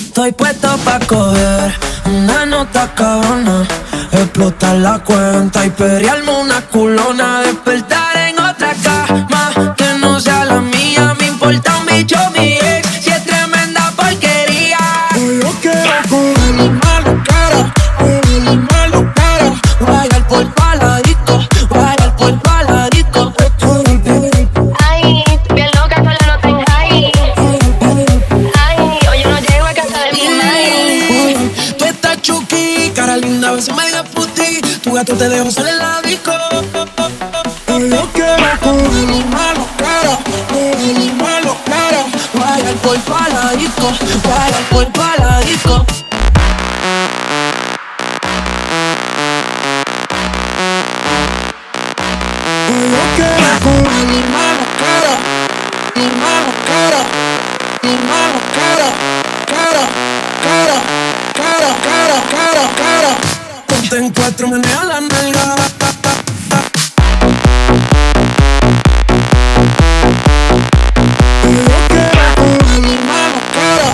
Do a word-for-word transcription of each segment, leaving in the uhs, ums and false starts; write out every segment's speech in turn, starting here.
Estoy puesto pa' coger una nota cabrona, explotar la cuenta y pelearme una culona. Despertar en otra cama que no sea la mía. Me importa un bicho mi ex, si es tremenda porquería. Yo quiero coger mi mano cara, coger mi mano cara. Guayar por paladito, guayar por paladito. Ay, bien loca con la nota en high. Ay, hoy yo no llego a casa de mi madre. Tú estás chuki, cara linda, a veces media puti. Tu gato te dejo salir en la disco. Yo quiero coger mi mano cara, coger mi mano cara. Guayar por paladito, guayar por paladito. Yo quiero coger mi mano cara, mi mano cara, mi mano cara, cara, cara, cara, cara, cara, cara. Ponte en cuatro, menea la nalga. Yo quiero coger mi mano cara.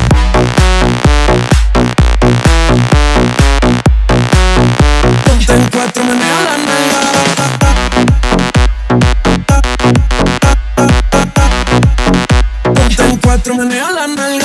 Ponte en cuatro, menea la nalga. Ponte en cuatro, menea la nalga.